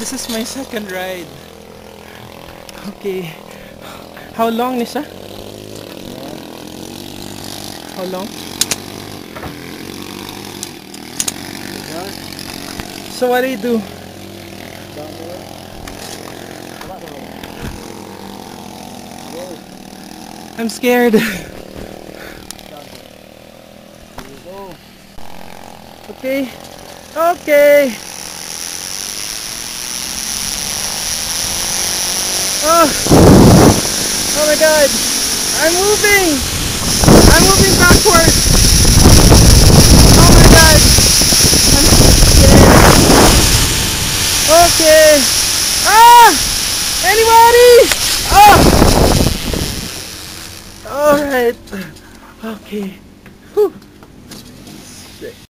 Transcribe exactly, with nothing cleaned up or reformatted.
This is my second ride. Okay. How long is that? How long? So what do you do? I'm scared. Okay. Okay. Oh. Oh my God. I'm moving. I'm moving backwards. Oh my God. I'm so scared. Okay. Ah! Anybody? Oh! Alright. Okay.